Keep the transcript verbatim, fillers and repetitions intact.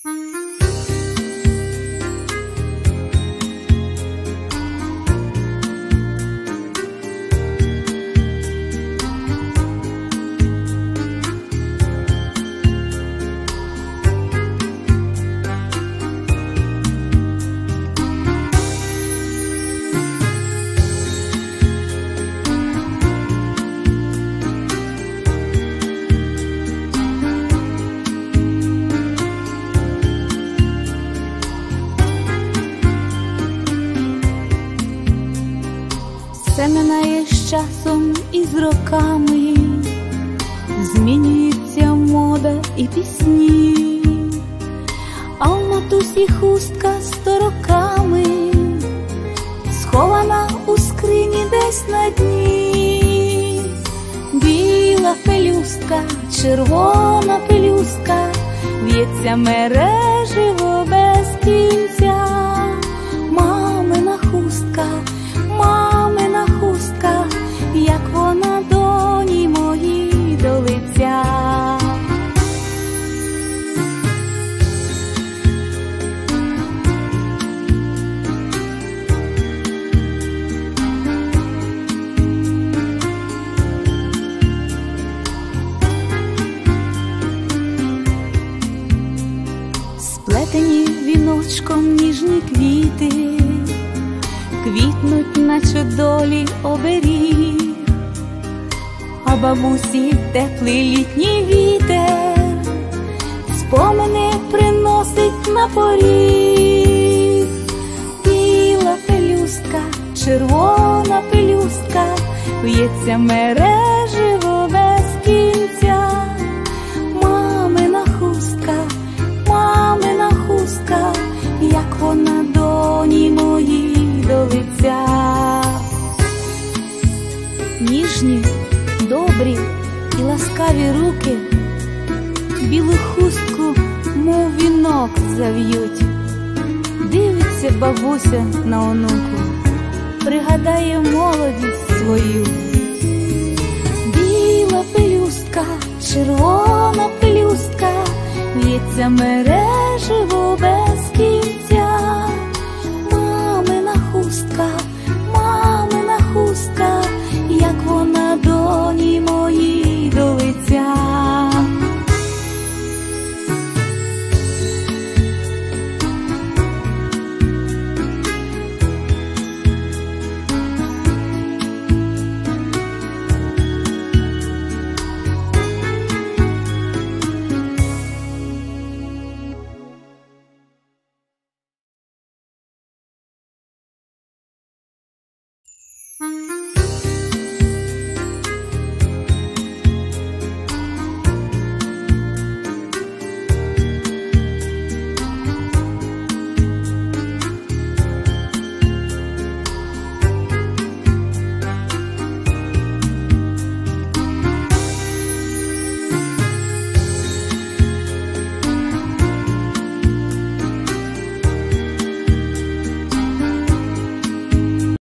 Все минає з часом і з роками, змінюється мода і пісні, а в матусі хустка сто роками, схована у скрині десь на дні. Біла пелюстка, червона пелюстка, в'ється мереживо без кінця. Мамина хустка, мамина хустка, як вона доні моїй до лиця. Сплетені віночком ніжні квіти, квітнуть, наче долі оберіг, а бабусі теплий літній вітер спомини приносить на поріг. Біла пелюстка, червона пелюстка, в'ється мереживо без кінця. Мамина хустка, мамина хустка, як вона доні моїй до лиця. Ніжні, добрі і ласкаві руки білу хустку, мов вінок, зав'ють. Дивиться бабуся на онуку, пригадає молодість свою. Біла пелюстка, червона пелюстка, в'ється мереживо без кінця. Мамина хустка, мамина хустка, як вона доні моїй до лиця. Mm-hmm.